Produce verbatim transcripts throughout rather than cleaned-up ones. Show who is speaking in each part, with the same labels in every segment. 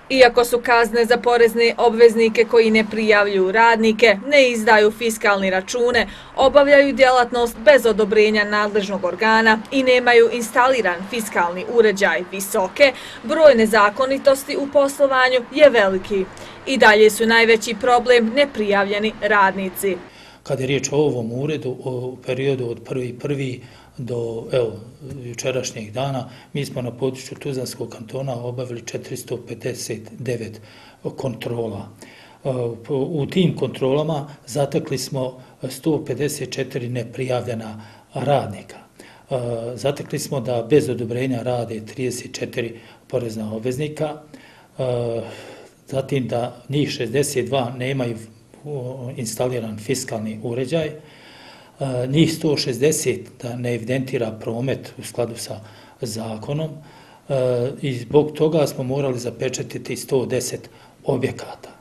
Speaker 1: Iako su kazne za porezne obveznike koji ne prijavljuju radnike, ne izdaju fiskalne račune, obavljaju djelatnost bez odobrenja nadležnog organa i nemaju instaliran fiskalni uređaj visoke, broj nezakonitosti u poslovanju je veliki. I dalje su najveći problem neprijavljeni radnici.
Speaker 2: Kad je riječ o ovom uredu, u periodu od prvi prvi do evo, jučerašnjeg dana, mi smo na području Tuzlanskog kantona obavili četiristo pedeset devet kontrola. U tim kontrolama zatekli smo sto pedeset četiri neprijavljena radnika. Zatekli smo da bez odobrenja rade trideset četiri porezna obveznika, zatim da njih šezdeset dva nemaju instaliran fiskalni uređaj, njih sto šezdeset da ne evidentira promet u skladu sa zakonom i zbog toga smo morali zapečatiti sto deset objekata.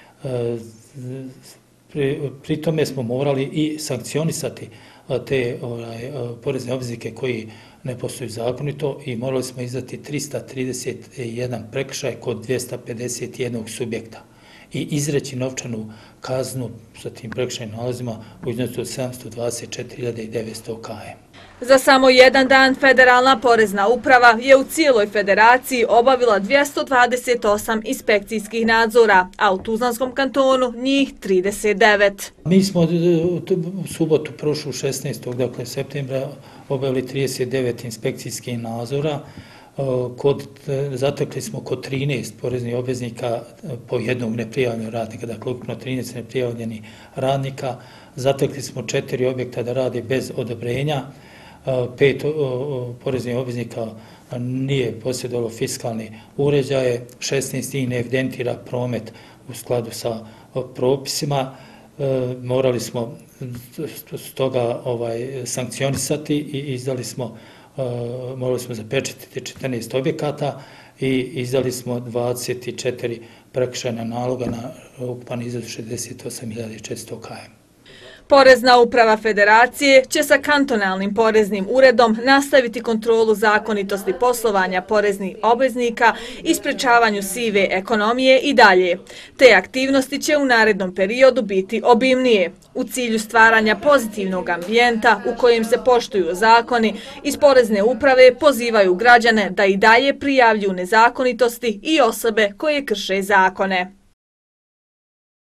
Speaker 2: Pri, pri tome smo morali i sankcionisati te ovaj, porezne obveznike koji ne posluju zakonito i morali smo izdati trista trideset jedan prekršaj kod dvjesto pedeset jedan subjekta i izreći novčanu kaznu sa tim prekršajnim nalazima u iznosu od sedamsto dvadeset četiri hiljade devetsto km.
Speaker 1: Za samo jedan dan Federalna porezna uprava je u cijeloj federaciji obavila dvjesto dvadeset osam inspekcijskih nadzora, a u Tuzlanskom kantonu njih trideset devet.
Speaker 2: Mi smo u subotu prošlu šesnaestog dakle septembra obavili trideset devet inspekcijskih nadzora. Kod, zatekli smo kod trinaest poreznih obveznika po jednog neprijavljenog radnika, dakle ukupno trinaest neprijavljenih radnika. Zatekli smo četiri objekta da rade bez odobrenja, pet poreznih obveznika nije posjedovalo fiskalne uređaje, šesnaest ih ne evidentira promet u skladu sa propisima. Morali smo stoga ovaj, sankcionisati i izdali smo morali smo zapečatiti četrnaest objekata i izdali smo dvadeset četiri prekršajna naloga na ukupan iznos šezdeset osam hiljada četiristo km.
Speaker 1: Porezna uprava Federacije će sa kantonalnim poreznim uredom nastaviti kontrolu zakonitosti poslovanja poreznih obveznika i sprečavanju sive ekonomije i dalje. Te aktivnosti će u narednom periodu biti obimnije. U cilju stvaranja pozitivnog ambijenta u kojem se poštuju zakoni, iz porezne uprave pozivaju građane da i dalje prijavljuju nezakonitosti i osobe koje krše zakone.